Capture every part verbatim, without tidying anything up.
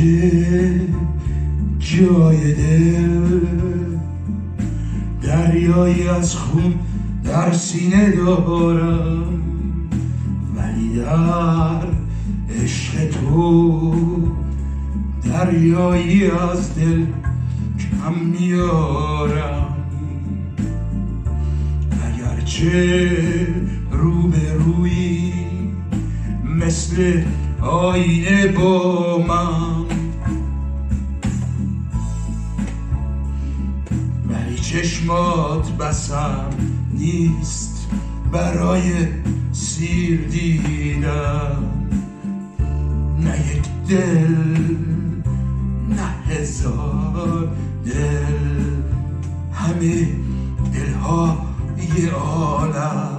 هرچه جای دل دریایی از خون در سینه دارم، ولی در عشق تو دریایی از دل کم میارم. اگرچه روبرویی مثل آینه با من، ولی چشمات بسم نیست برای سیر دیدن. نه یک دل، نه هزار دل، همه دلهای عالم،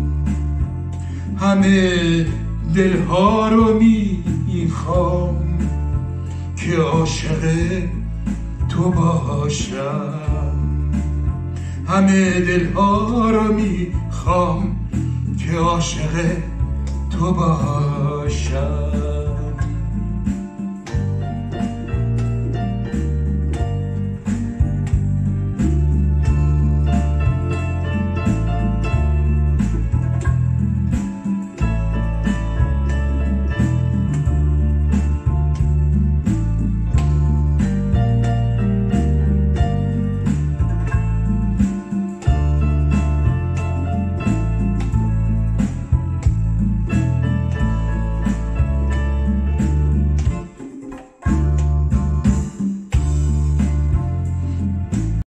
همه دلها رو میخوام که عاشق تو باشم. همه دلها رو میخوام که عاشق تو باشم.